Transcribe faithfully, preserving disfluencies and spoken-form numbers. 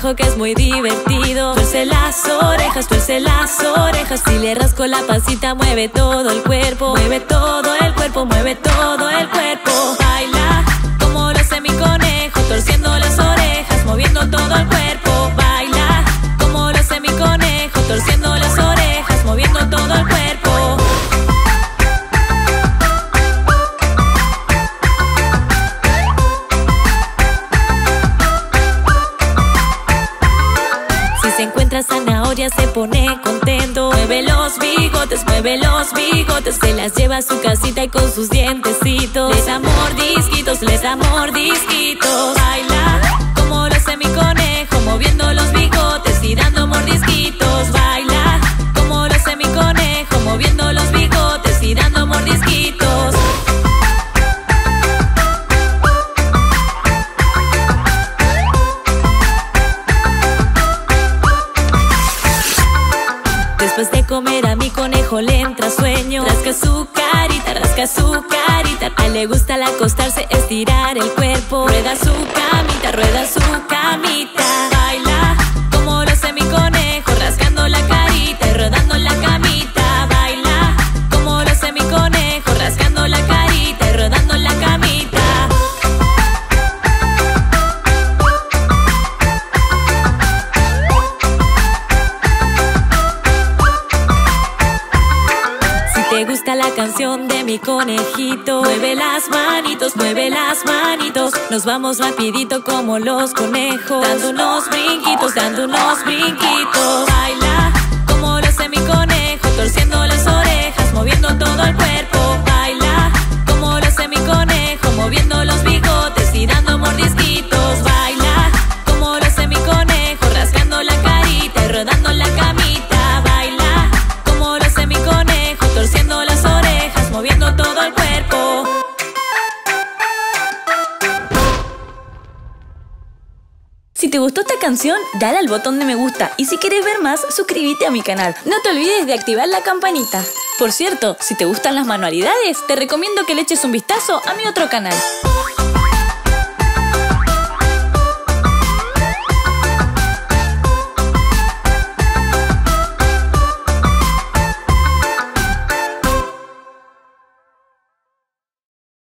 conejo que es muy divertido. Tuerce las orejas, tuerce las orejas. Si le rasco la pancita mueve todo el cuerpo. Mueve todo el cuerpo, mueve todo el cuerpo. Baila como lo hace mi conejo, torciendo las orejas, moviendo todo el cuerpo. Baila como lo hace mi conejo, torciendo las orejas, moviendo todo el cuerpo. Si encuentra zanahoria se pone contento. Mueve los bigotes, mueve los bigotes. Se las lleva a su casita y con sus dientecitos les da mordisquitos, les da mordisquitos. Baila como lo hace mi conejo, moviendo los bigotes y dando mordisquitos. Baila como lo hace mi conejo, moviendo los bigotes y dando mordisquitos. Después de comer a mi conejo le entra sueño. Rasca su carita, rasca su carita. A él le gusta al acostarse estirar el cuerpo. Rueda su camita, rueda su camita. Baila como lo hace mi conejo, rascando la carita y rodando la camita. Baila como lo hace mi conejo, rascando la carita y rodando la camita. ¿Te gusta la canción de mi conejito? Mueve las manitos, mueve las manitos. Nos vamos rapidito como los conejos, dando unos brinquitos, dando unos brinquitos. Baila como lo hace mi conejo, torciendo las orejas, moviendo todo el cuerpo. Baila como lo hace mi conejo, moviendo los bigotes y dando mordisquitos. Baila como lo hace mi conejo, rascando la carita y rodando la camita. Baila como lo hace mi conejo, torciendo las orejas, moviendo todo el cuerpo. Si te gustó esta canción, dale al botón de me gusta y si quieres ver más, suscríbete a mi canal. No te olvides de activar la campanita. Por cierto, si te gustan las manualidades, te recomiendo que le eches un vistazo a mi otro canal.